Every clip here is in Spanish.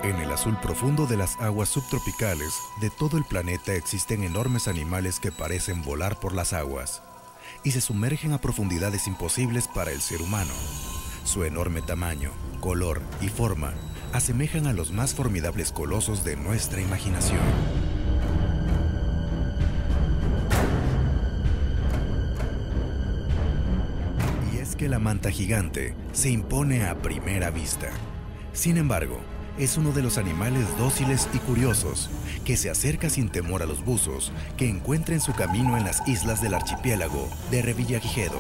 En el azul profundo de las aguas subtropicales de todo el planeta existen enormes animales que parecen volar por las aguas y se sumergen a profundidades imposibles para el ser humano. Su enorme tamaño, color y forma asemejan a los más formidables colosos de nuestra imaginación. Y es que la manta gigante se impone a primera vista. Sin embargo, es uno de los animales dóciles y curiosos que se acerca sin temor a los buzos que encuentren su camino en las islas del archipiélago de Revillagigedo.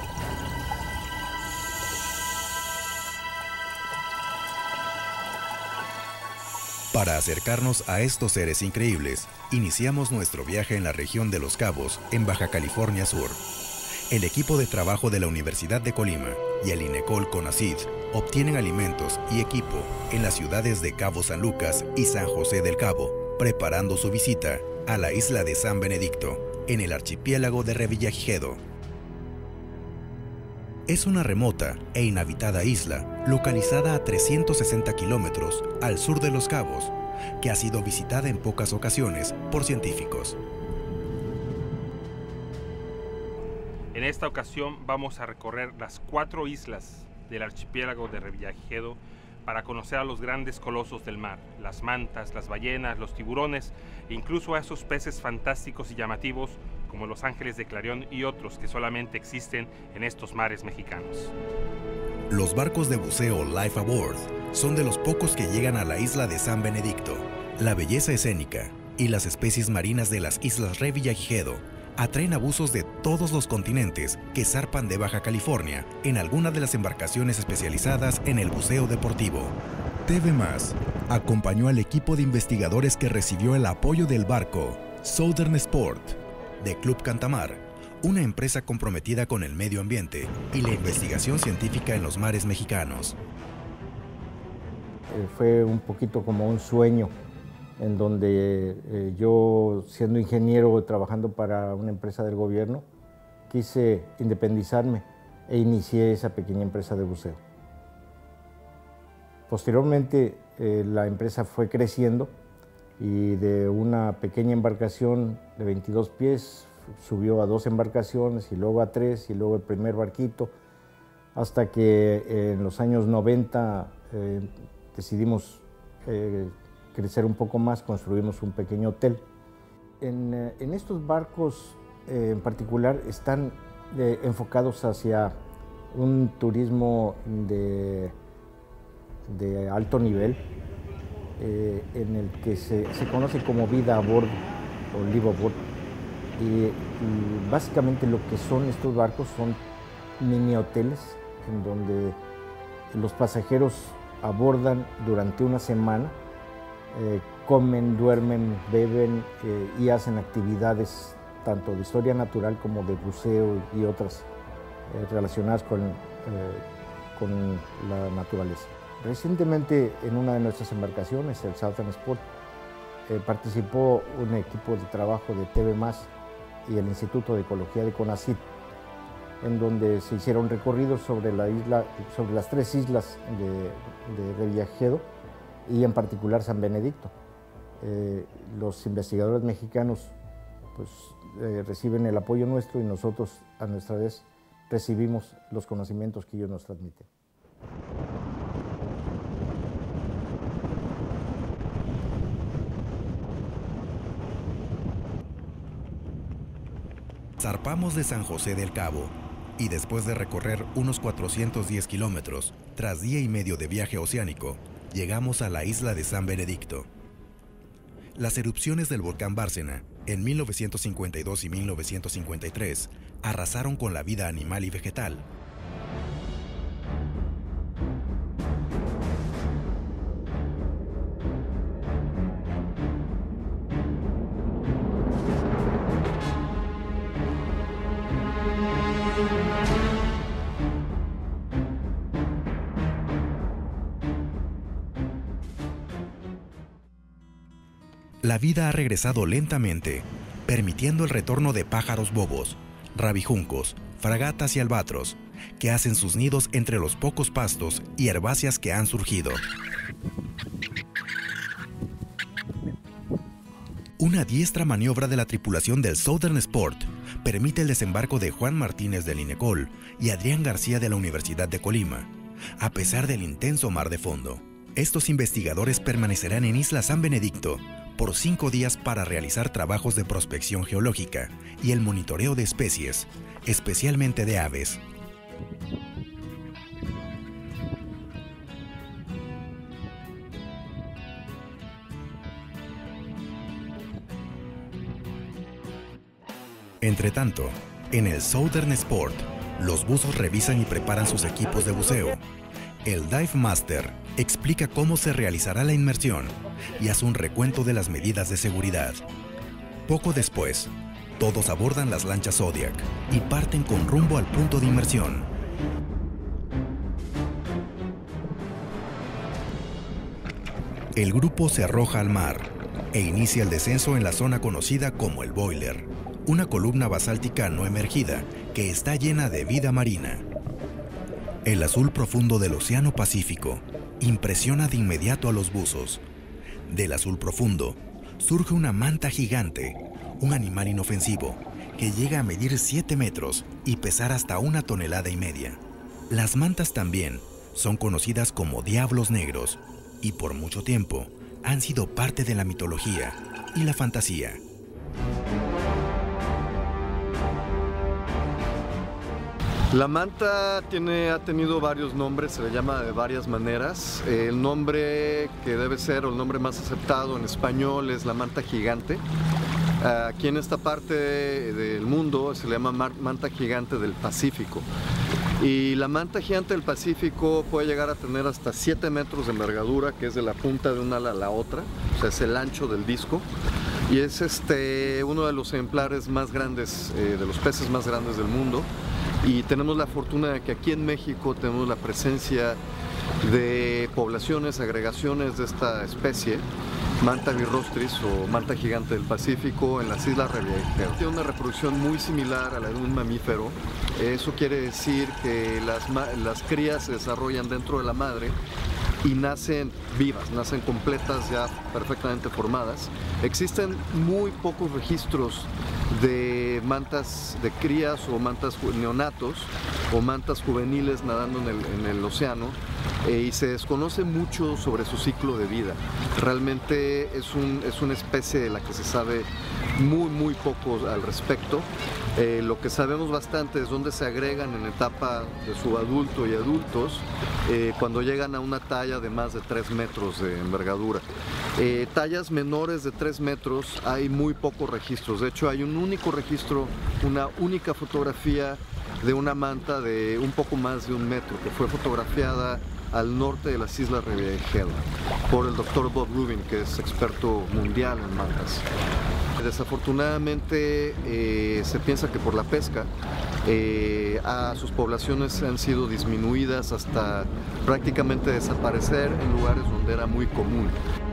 Para acercarnos a estos seres increíbles, iniciamos nuestro viaje en la región de Los Cabos, en Baja California Sur. El equipo de trabajo de la Universidad de Colima y el INECOL CONACYT obtienen alimentos y equipo en las ciudades de Cabo San Lucas y San José del Cabo, preparando su visita a la isla de San Benedicto, en el archipiélago de Revillagigedo. Es una remota e inhabitada isla localizada a 360 kilómetros al sur de Los Cabos, que ha sido visitada en pocas ocasiones por científicos. En esta ocasión vamos a recorrer las 4 islas del archipiélago de Revillagigedo para conocer a los grandes colosos del mar, las mantas, las ballenas, los tiburones e incluso a esos peces fantásticos y llamativos como los ángeles de Clarión y otros que solamente existen en estos mares mexicanos. Los barcos de buceo Life Aboard son de los pocos que llegan a la isla de San Benedicto. La belleza escénica y las especies marinas de las islas Revillagigedo atraen a buzos de todos los continentes que zarpan de Baja California en alguna de las embarcaciones especializadas en el buceo deportivo. TV+ acompañó al equipo de investigadores que recibió el apoyo del barco Southern Sport de Club Cantamar, una empresa comprometida con el medio ambiente y la investigación científica en los mares mexicanos. Fue un poquito como un sueño en donde yo, siendo ingeniero, trabajando para una empresa del gobierno, quise independizarme e inicié esa pequeña empresa de buceo. Posteriormente, la empresa fue creciendo y de una pequeña embarcación de 22 pies subió a 2 embarcaciones y luego a 3 y luego el primer barquito, hasta que en los años 90 decidimos crecer un poco más, construimos un pequeño hotel. En estos barcos en particular están enfocados hacia un turismo de alto nivel, en el que se conoce como vida a bordo o live aboard. Y básicamente lo que son estos barcos son mini hoteles en donde los pasajeros abordan durante una semana, comen, duermen, beben y hacen actividades tanto de historia natural como de buceo y otras relacionadas con la naturaleza. Recientemente, en una de nuestras embarcaciones, el Southern Sport, participó un equipo de trabajo de TV+ y el Instituto de Ecología de CONACYT, en donde se hicieron recorridos sobre la isla, sobre las 3 islas de Revillagigedo y en particular San Benedicto. Los investigadores mexicanos pues, reciben el apoyo nuestro y nosotros a nuestra vez recibimos los conocimientos que ellos nos transmiten. Zarpamos de San José del Cabo y después de recorrer unos 410 kilómetros, tras día y medio de viaje oceánico, llegamos a la isla de San Benedicto. Las erupciones del volcán Bárcena en 1952 y 1953 arrasaron con la vida animal y vegetal. La vida ha regresado lentamente, permitiendo el retorno de pájaros bobos, rabijuncos, fragatas y albatros, que hacen sus nidos entre los pocos pastos y herbáceas que han surgido. Una diestra maniobra de la tripulación del Southern Sport permite el desembarco de Juan Martínez del INECOL y Adrián García de la Universidad de Colima, a pesar del intenso mar de fondo. Estos investigadores permanecerán en Isla San Benedicto por 5 días para realizar trabajos de prospección geológica y el monitoreo de especies, especialmente de aves. Entretanto, en el Southern Sport, los buzos revisan y preparan sus equipos de buceo. El Dive Master explica cómo se realizará la inmersión y hace un recuento de las medidas de seguridad. Poco después, todos abordan las lanchas Zodiac y parten con rumbo al punto de inmersión. El grupo se arroja al mar e inicia el descenso en la zona conocida como el Boiler, una columna basáltica no emergida que está llena de vida marina. El azul profundo del Océano Pacífico impresiona de inmediato a los buzos. Del azul profundo surge una manta gigante, un animal inofensivo que llega a medir 7 metros y pesar hasta 1,5 toneladas. Las mantas también son conocidas como diablos negros y por mucho tiempo han sido parte de la mitología y la fantasía. La manta ha tenido varios nombres, se le llama de varias maneras. El nombre que debe ser, o el nombre más aceptado en español, es la manta gigante. Aquí en esta parte del mundo se le llama manta gigante del Pacífico. Y la manta gigante del Pacífico puede llegar a tener hasta 7 metros de envergadura, que es de la punta de una ala a la otra, o sea, es el ancho del disco. Y es uno de los ejemplares más grandes, de los peces más grandes del mundo. Y tenemos la fortuna de que aquí en México tenemos la presencia de poblaciones, agregaciones de esta especie, Manta virrostris o manta gigante del Pacífico, en las Islas Revillagigedo. Tiene una reproducción muy similar a la de un mamífero. Eso quiere decir que las crías se desarrollan dentro de la madre y nacen vivas, nacen completas, ya perfectamente formadas. Existen muy pocos registros de mantas de crías o mantas neonatos o mantas juveniles nadando en el océano, y se desconoce mucho sobre su ciclo de vida. Realmente es una especie de la que se sabe muy poco al respecto. Lo que sabemos bastante es dónde se agregan en etapa de subadulto y adultos, cuando llegan a una talla de más de 3 metros de envergadura. Tallas menores de 3 metros hay muy pocos registros. De hecho, hay un único registro, una única fotografía de una manta de un poco más de 1 metro, que fue fotografiada al norte de las Islas Revillagigedo por el Dr. Bob Rubin, que es experto mundial en mantas. Desafortunadamente se piensa que por la pesca sus poblaciones han sido disminuidas hasta prácticamente desaparecer en lugares donde era muy común.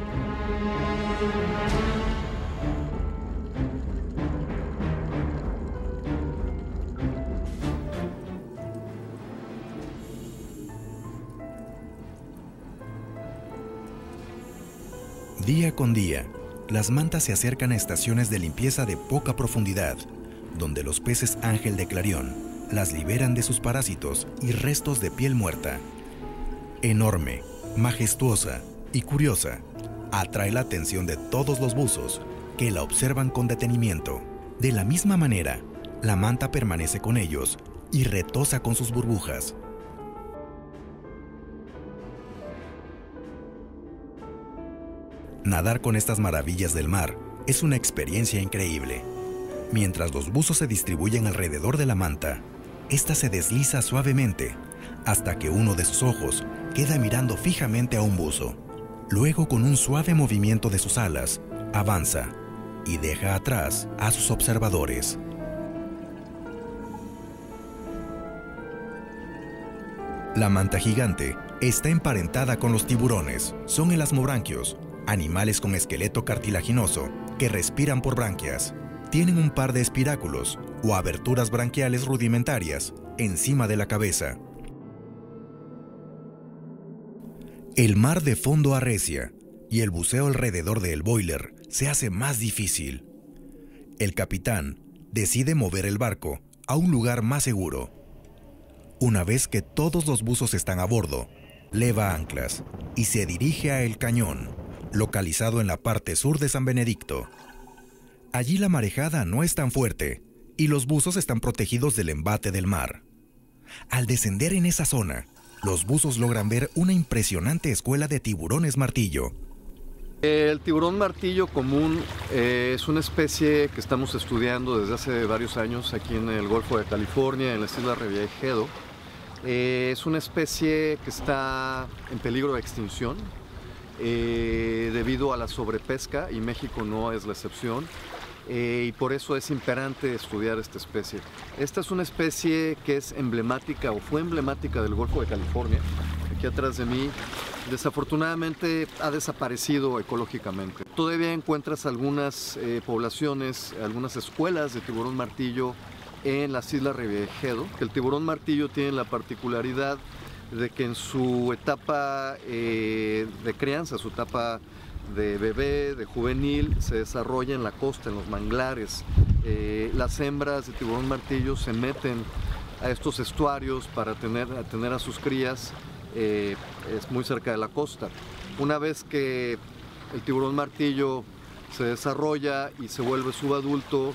Día con día, las mantas se acercan a estaciones de limpieza de poca profundidad, donde los peces ángel de Clarión las liberan de sus parásitos y restos de piel muerta. Enorme, majestuosa y curiosa, atrae la atención de todos los buzos, que la observan con detenimiento. De la misma manera, la manta permanece con ellos y retosa con sus burbujas. Nadar con estas maravillas del mar es una experiencia increíble. Mientras los buzos se distribuyen alrededor de la manta, esta se desliza suavemente hasta que uno de sus ojos queda mirando fijamente a un buzo. Luego, con un suave movimiento de sus alas, avanza y deja atrás a sus observadores. La manta gigante está emparentada con los tiburones. Son elasmobranquios, animales con esqueleto cartilaginoso que respiran por branquias. Tienen un par de espiráculos o aberturas branquiales rudimentarias encima de la cabeza. El mar de fondo arrecia y el buceo alrededor del Boiler se hace más difícil. El capitán decide mover el barco a un lugar más seguro. Una vez que todos los buzos están a bordo, leva anclas y se dirige a El Cañón, localizado en la parte sur de San Benedicto. Allí la marejada no es tan fuerte y los buzos están protegidos del embate del mar. Al descender en esa zona, los buzos logran ver una impresionante escuela de tiburones martillo. El tiburón martillo común es una especie que estamos estudiando desde hace varios años aquí en el Golfo de California, en las Islas Revillagigedo. Es una especie que está en peligro de extinción debido a la sobrepesca, y México no es la excepción. Y por eso es imperante estudiar esta especie. Esta es una especie que es emblemática o fue emblemática del Golfo de California. Aquí atrás de mí, desafortunadamente ha desaparecido ecológicamente. Todavía encuentras algunas poblaciones, algunas escuelas de tiburón martillo en las Islas Revillagigedo. El tiburón martillo tiene la particularidad de que en su etapa de crianza, su etapa de bebé, de juvenil, se desarrolla en la costa, en los manglares. Las hembras de tiburón martillo se meten a estos estuarios para tener a sus crías, es muy cerca de la costa. Una vez que el tiburón martillo se desarrolla y se vuelve subadulto,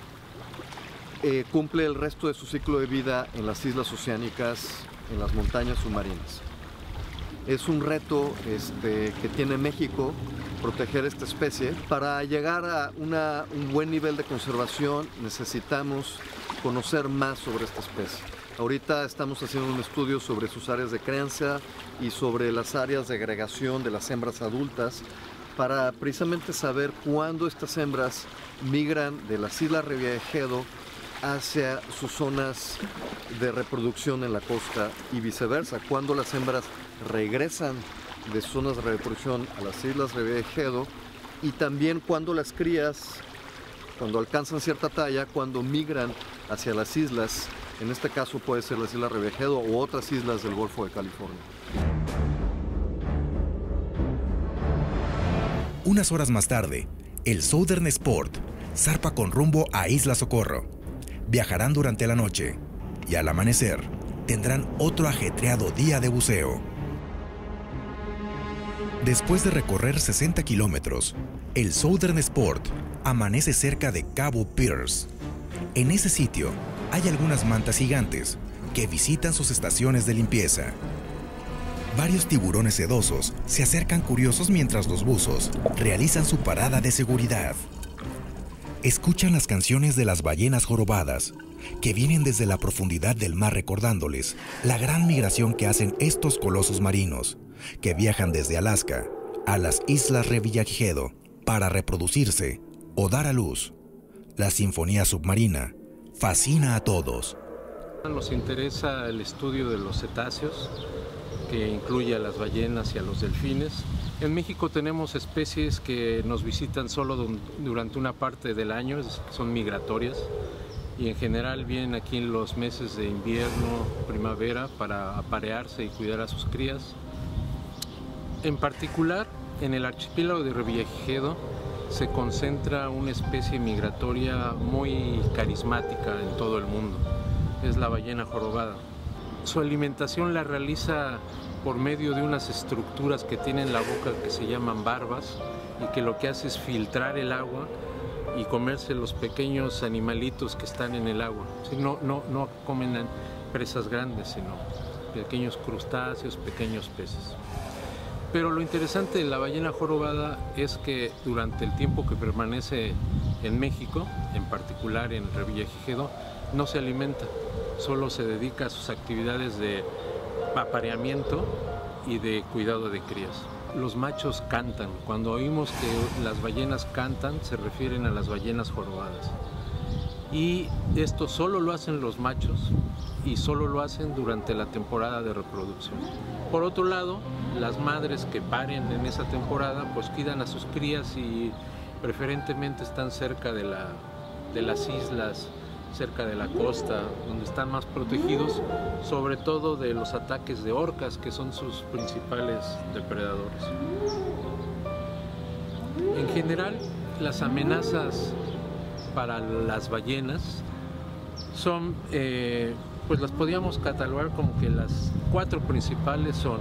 cumple el resto de su ciclo de vida en las islas oceánicas, en las montañas submarinas. Es un reto que tiene México, proteger esta especie. Para llegar a un buen nivel de conservación necesitamos conocer más sobre esta especie. Ahorita estamos haciendo un estudio sobre sus áreas de crianza y sobre las áreas de agregación de las hembras adultas para precisamente saber cuándo estas hembras migran de las Islas Revillagigedo hacia sus zonas de reproducción en la costa y viceversa, cuando las hembras regresan de zonas de reproducción a las Islas Revillagigedo, y también cuando las crías, cuando alcanzan cierta talla, cuando migran hacia las islas, en este caso puede ser las Islas Revillagigedo u otras islas del Golfo de California. Unas horas más tarde, el Southern Sport zarpa con rumbo a Isla Socorro. Viajarán durante la noche y al amanecer tendrán otro ajetreado día de buceo. Después de recorrer 60 kilómetros, el Southern Sport amanece cerca de Cabo Pierce. En ese sitio hay algunas mantas gigantes que visitan sus estaciones de limpieza. Varios tiburones sedosos se acercan curiosos mientras los buzos realizan su parada de seguridad. Escuchan las canciones de las ballenas jorobadas, que vienen desde la profundidad del mar recordándoles la gran migración que hacen estos colosos marinos, que viajan desde Alaska a las Islas Revillagigedo para reproducirse o dar a luz. La sinfonía submarina fascina a todos. Nos interesa el estudio de los cetáceos, que incluye a las ballenas y a los delfines. En México tenemos especies que nos visitan solo durante una parte del año, son migratorias, y en general vienen aquí en los meses de invierno, primavera, para aparearse y cuidar a sus crías. En particular, en el archipiélago de Revillagigedo se concentra una especie migratoria muy carismática en todo el mundo, es la ballena jorobada. Su alimentación la realiza por medio de unas estructuras que tienen la boca que se llaman barbas y que lo que hace es filtrar el agua y comerse los pequeños animalitos que están en el agua. No comen presas grandes, sino pequeños crustáceos, pequeños peces. Pero lo interesante de la ballena jorobada es que durante el tiempo que permanece en México, en particular en Revillagigedo, no se alimenta, solo se dedica a sus actividades de apareamiento y de cuidado de crías. Los machos cantan. Cuando oímos que las ballenas cantan, se refieren a las ballenas jorobadas. Y esto solo lo hacen los machos y solo lo hacen durante la temporada de reproducción. Por otro lado, las madres que paren en esa temporada pues cuidan a sus crías y preferentemente están cerca de las islas, cerca de la costa, donde están más protegidos, sobre todo de los ataques de orcas, que son sus principales depredadores. En general, Las amenazas para las ballenas son, pues las podríamos catalogar como que las 4 principales son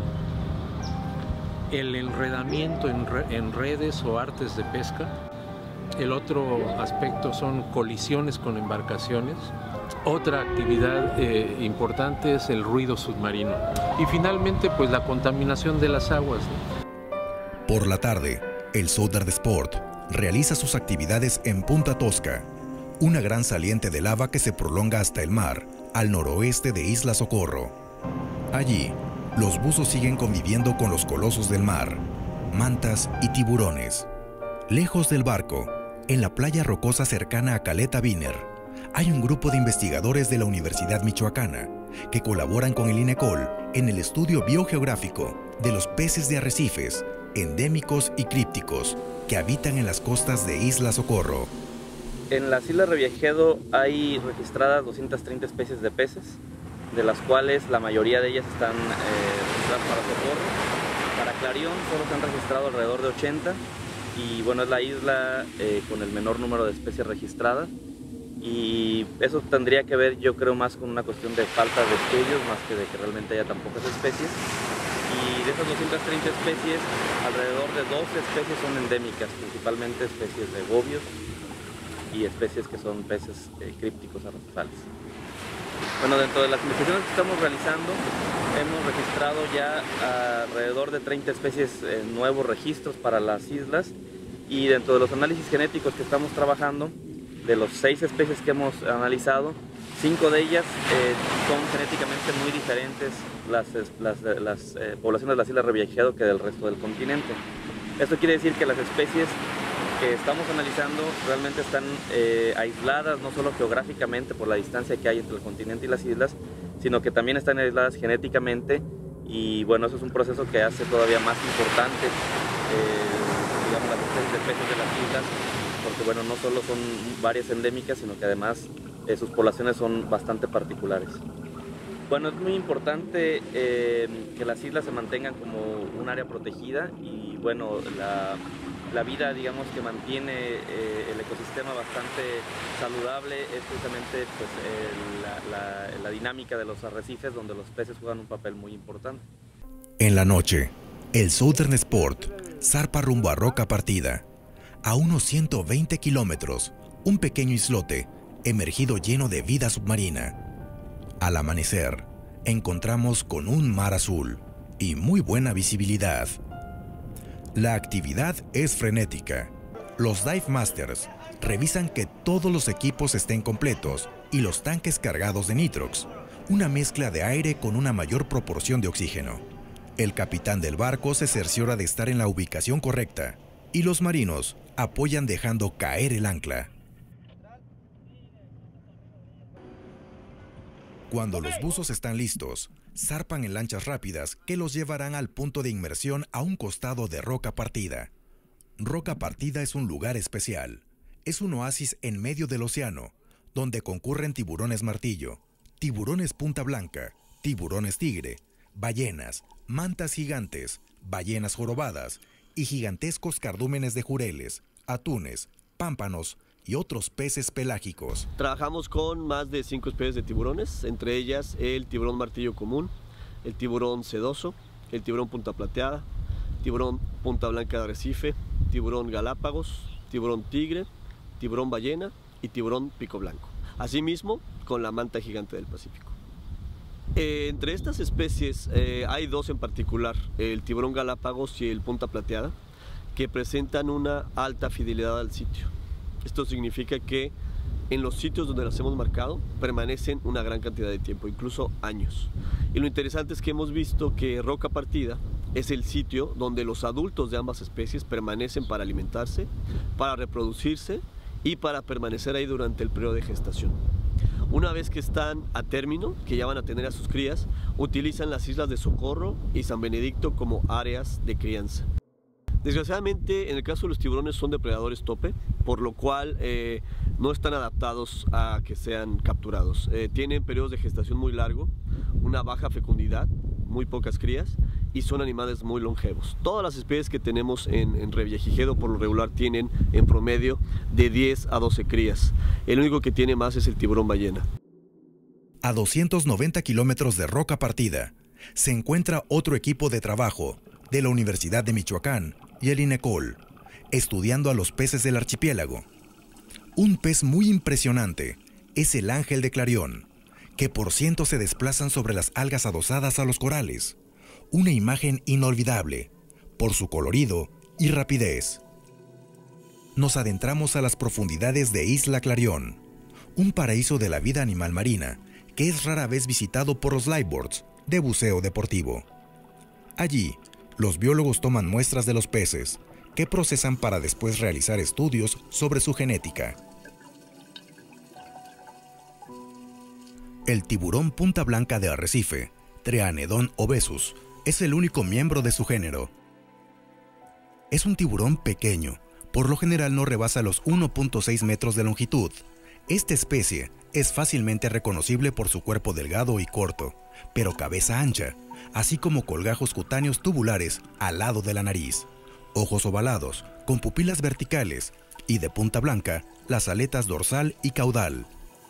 el enredamiento en redes o artes de pesca. El otro aspecto son colisiones con embarcaciones. Otra actividad importante es el ruido submarino. Y finalmente, pues la contaminación de las aguas, ¿no? Por la tarde, el Southern Sport realiza sus actividades en Punta Tosca, una gran saliente de lava que se prolonga hasta el mar, al noroeste de Isla Socorro. Allí, los buzos siguen conviviendo con los colosos del mar, mantas y tiburones. Lejos del barco, en la playa rocosa cercana a Caleta Wiener, hay un grupo de investigadores de la Universidad Michoacana que colaboran con el INECOL en el estudio biogeográfico de los peces de arrecifes, endémicos y crípticos que habitan en las costas de Isla Socorro. En las Islas Revillagigedo hay registradas 230 especies de peces, de las cuales la mayoría de ellas están registradas para Socorro. Para Clarión solo se han registrado alrededor de 80 y bueno, es la isla con el menor número de especies registradas. Y eso tendría que ver, yo creo, más con una cuestión de falta de estudios, más que de que realmente haya tan pocas especies. Y de esas 230 especies, alrededor de 12 especies son endémicas, principalmente especies de gobios y especies que son peces crípticos arrecifales. Bueno, dentro de las investigaciones que estamos realizando, hemos registrado ya alrededor de 30 especies, nuevos registros para las islas, y dentro de los análisis genéticos que estamos trabajando, de los 6 especies que hemos analizado, 5 de ellas son genéticamente muy diferentes las poblaciones de las Islas Revillagigedo que del resto del continente. Esto quiere decir que las especies que estamos analizando realmente están aisladas no solo geográficamente por la distancia que hay entre el continente y las islas, sino que también están aisladas genéticamente, y bueno, eso es un proceso que hace todavía más importante digamos, las especies de peces de las islas, porque bueno, no solo son varias endémicas, sino que además sus poblaciones son bastante particulares. Bueno, es muy importante que las islas se mantengan como un área protegida, y bueno, la vida, digamos, que mantiene el ecosistema bastante saludable es precisamente pues, la dinámica de los arrecifes, donde los peces juegan un papel muy importante. En la noche, el Southern Sport zarpa rumbo a Roca Partida. A unos 120 kilómetros, un pequeño islote emergido lleno de vida submarina. Al amanecer, encontramos con un mar azul y muy buena visibilidad. La actividad es frenética. Los Dive Masters revisan que todos los equipos estén completos y los tanques cargados de nitrox, una mezcla de aire con una mayor proporción de oxígeno. El capitán del barco se cerciora de estar en la ubicación correcta y los marinos apoyan dejando caer el ancla. Cuando los buzos están listos, zarpan en lanchas rápidas que los llevarán al punto de inmersión a un costado de Roca Partida. Roca Partida es un lugar especial. Es un oasis en medio del océano, donde concurren tiburones martillo, tiburones punta blanca, tiburones tigre, ballenas, mantas gigantes, ballenas jorobadas y gigantescos cardúmenes de jureles, atunes, pámpanos y otros peces pelágicos. Trabajamos con más de 5 especies de tiburones, entre ellas el tiburón martillo común, el tiburón sedoso, el tiburón punta plateada, tiburón punta blanca de arrecife, tiburón galápagos, tiburón tigre, tiburón ballena y tiburón pico blanco. Asimismo, con la manta gigante del Pacífico. Entre estas especies hay 2 en particular, el tiburón galápagos y el punta plateada, que presentan una alta fidelidad al sitio. Esto significa que en los sitios donde las hemos marcado permanecen una gran cantidad de tiempo, incluso años. Y lo interesante es que hemos visto que Roca Partida es el sitio donde los adultos de ambas especies permanecen para alimentarse, para reproducirse y para permanecer ahí durante el periodo de gestación. Una vez que están a término, que ya van a tener a sus crías, utilizan las islas de Socorro y San Benedicto como áreas de crianza. Desgraciadamente, en el caso de los tiburones son depredadores tope, por lo cual no están adaptados a que sean capturados. Tienen periodos de gestación muy largos, una baja fecundidad, muy pocas crías, y son animales muy longevos. Todas las especies que tenemos en Revillagigedo por lo regular tienen en promedio de 10 a 12 crías. El único que tiene más es el tiburón ballena. A 290 kilómetros de Roca Partida se encuentra otro equipo de trabajo de la Universidad de Michoacán y el INECOL, estudiando a los peces del archipiélago. Un pez muy impresionante es el ángel de Clarión, que por cientos se desplazan sobre las algas adosadas a los corales. Una imagen inolvidable por su colorido y rapidez. Nos adentramos a las profundidades de Isla Clarión, un paraíso de la vida animal marina que es rara vez visitado por los lifeboards de buceo deportivo. Allí, los biólogos toman muestras de los peces, que procesan para después realizar estudios sobre su genética. El tiburón punta blanca de arrecife, Trianedon obesus, es el único miembro de su género. Es un tiburón pequeño, por lo general no rebasa los 1.6 metros de longitud. Esta especie es fácilmente reconocible por su cuerpo delgado y corto, pero cabeza ancha, así como colgajos cutáneos tubulares al lado de la nariz, ojos ovalados, con pupilas verticales y de punta blanca las aletas dorsal y caudal.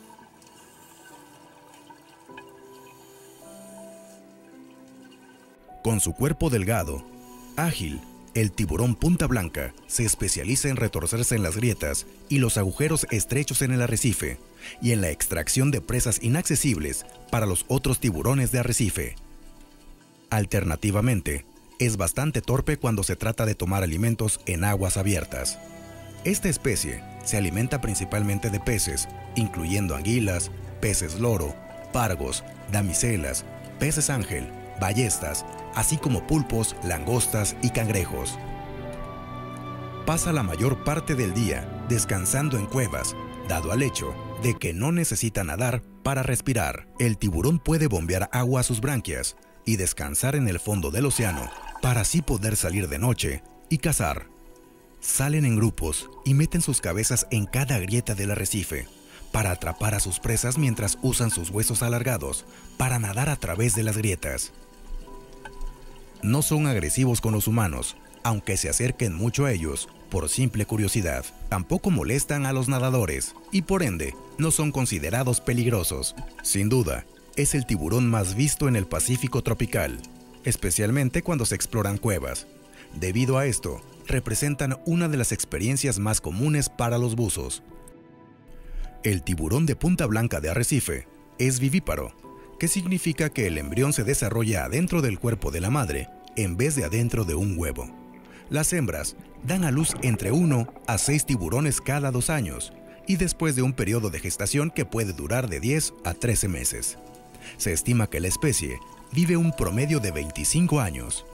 Con su cuerpo delgado, ágil, el tiburón punta blanca se especializa en retorcerse en las grietas y los agujeros estrechos en el arrecife y en la extracción de presas inaccesibles para los otros tiburones de arrecife. Alternativamente, es bastante torpe cuando se trata de tomar alimentos en aguas abiertas. Esta especie se alimenta principalmente de peces, incluyendo anguilas, peces loro, pargos, damiselas, peces ángel, ballestas, así como pulpos, langostas y cangrejos. Pasa la mayor parte del día descansando en cuevas, dado al hecho de que no necesita nadar para respirar. El tiburón puede bombear agua a sus branquias y descansar en el fondo del océano para así poder salir de noche y cazar. Salen en grupos y meten sus cabezas en cada grieta del arrecife para atrapar a sus presas mientras usan sus huesos alargados para nadar a través de las grietas. No son agresivos con los humanos, aunque se acerquen mucho a ellos por simple curiosidad. Tampoco molestan a los nadadores y por ende no son considerados peligrosos. Sin duda, es el tiburón más visto en el Pacífico tropical, especialmente cuando se exploran cuevas. Debido a esto, representan una de las experiencias más comunes para los buzos. El tiburón de punta blanca de arrecife es vivíparo, que significa que el embrión se desarrolla adentro del cuerpo de la madre en vez de adentro de un huevo. Las hembras dan a luz entre 1 a 6 tiburones cada 2 años y después de un periodo de gestación que puede durar de 10 a 13 meses. Se estima que la especie vive un promedio de 25 años.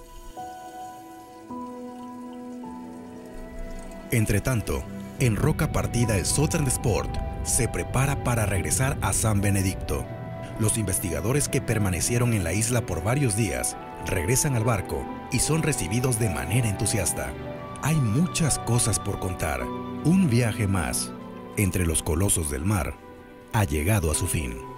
Entretanto, en Roca Partida el Southern Sport se prepara para regresar a San Benedicto. Los investigadores que permanecieron en la isla por varios días regresan al barco y son recibidos de manera entusiasta. Hay muchas cosas por contar. Un viaje más entre los colosos del mar ha llegado a su fin.